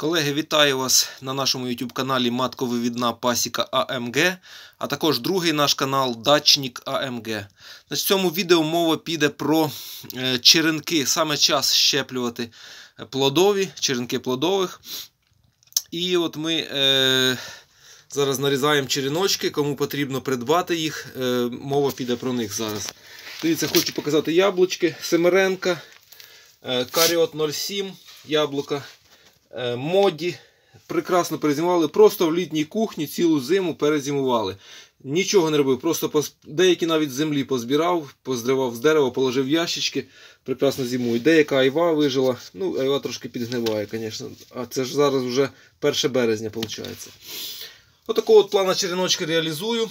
Колеги, вітаю вас на нашому YouTube каналі Матковивідна пасіка АМГ, а також другий наш канал Дачник АМГ. В цьому відео мова піде про черенки. Саме час щеплювати плодові, черенки плодових. І от ми зараз нарізаємо череночки, кому потрібно придбати їх, мова піде про них зараз. Дивіться, хочу показати яблучки, Семеренка, Каріот 07, яблука. Моді. Прекрасно перезимували. Просто в літній кухні цілу зиму перезимували. Нічого не робив. Просто деякі навіть з землі позбирав, поздривав з дерева, положив в ящички. Прекрасно зимують. Деяка айва вижила. Ну, айва трошки підгниває, звісно. А це ж зараз вже 1 березня, виходить. Отакого от плана череночки реалізую.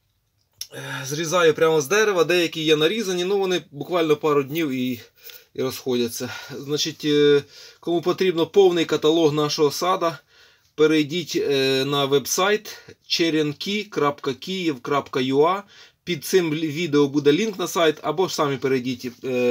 Зрізаю прямо з дерева. Деякі є нарізані, ну вони буквально пару днів і розходяться. Значить, кому потрібно повний каталог нашого сада, перейдіть на веб-сайт cherenki.kiev.ua. Під цим відео буде лінк на сайт, або ж самі перейдіть,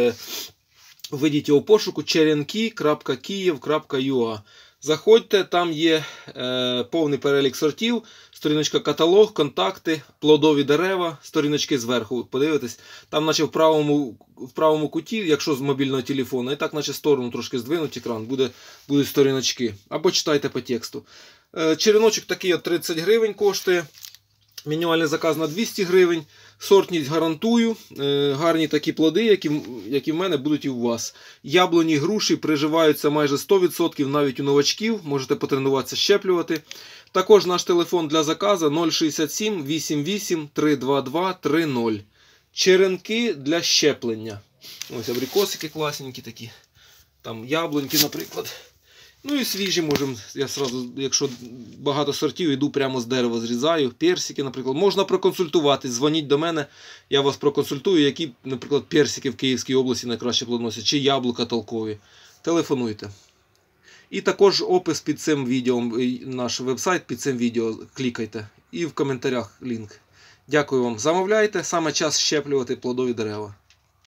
введіть його в пошуку cherenki.kiev.ua. Заходьте, там є повний перелік сортів, сторіночка каталог, контакти, плодові дерева, сторіночки зверху, подивитесь. Там наче в правому куті, якщо з мобільного телефону, і так наче сторону трошки здвинуть екран, будуть сторіночки. Або читайте по тексту. Череночок такий от 30 гривень коштує. Мінімальний заказ на 200 гривень. Сортність гарантую. Гарні такі плоди, які в мене, будуть і у вас. Яблуні, груші приживаються майже 100%, навіть у новачків. Можете потренуватися щеплювати. Також наш телефон для заказу 067 88 322 30. Черенки для щеплення. Ось абрикосики класненькі такі. Там яблуньки, наприклад. Ну і свіжі можемо, я сразу, якщо багато сортів, йду прямо з дерева зрізаю. Персики, наприклад. Можна проконсультуватись, дзвоніть до мене, я вас проконсультую, які, наприклад, персики в Київській області найкраще плодоносять, чи яблука толкові. Телефонуйте. І також опис під цим відео, наш веб-сайт під цим відео, клікайте. І в коментарях лінк. Дякую вам. Замовляйте, саме час щеплювати плодові дерева.